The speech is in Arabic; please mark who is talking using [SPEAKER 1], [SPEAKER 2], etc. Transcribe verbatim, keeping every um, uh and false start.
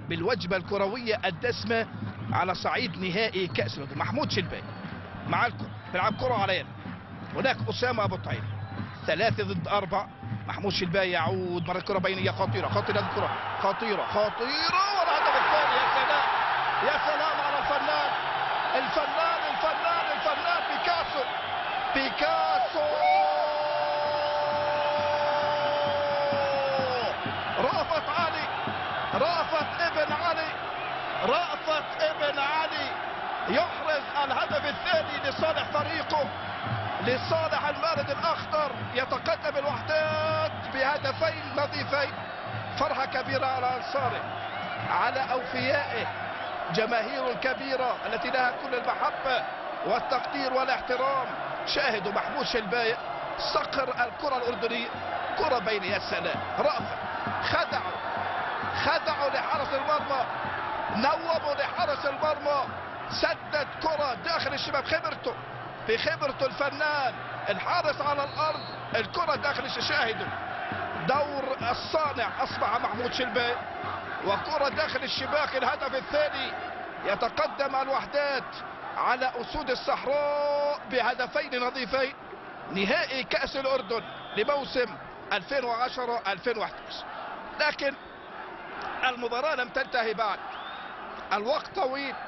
[SPEAKER 1] بالوجبة الكروية الدسمة على صعيد نهائي كأس الأردن. محمود شلباي مع الكرة بيلعب كرة على يده، هناك أسامة أبو طعيم، ثلاثة ضد أربعة. محمود شلباي يعود مرة كرة بينية خطيرة خطيرة الكرة خطيرة خطيرة والهدف الثاني. يا سلام يا سلام على الفنان الفنان الفنان الفنان بيكاسو بيكاسو. رأفت علي رأفت ابن علي رأفت ابن علي يحرز الهدف الثاني لصالح فريقه لصالح المارد الأخضر. يتقدم الوحدات بهدفين نظيفين. فرحة كبيرة على أنصاره على أوفيائه، جماهيره الكبيرة التي لها كل المحبة والتقدير والاحترام. شاهدوا محمود شلباي صقر الكرة الأردنية، كرة بين يا سلام. رأفت خدعوا خدعوا لحارس المرمى، نوموا لحارس المرمى، سدد كرة داخل الشباك. خبرته بخبرته الفنان الحارس على الأرض، الكرة داخل الشباك. شاهدوا دور الصانع أصبح محمود شلباي، وكرة داخل الشباك. الهدف الثاني. يتقدم الوحدات على أسود الصحراء بهدفين نظيفين. نهائي كأس الأردن لموسم ألفين وعشرة ألفين وأحد عشر. لكن المباراة لم تنتهي بعد، الوقت طويل.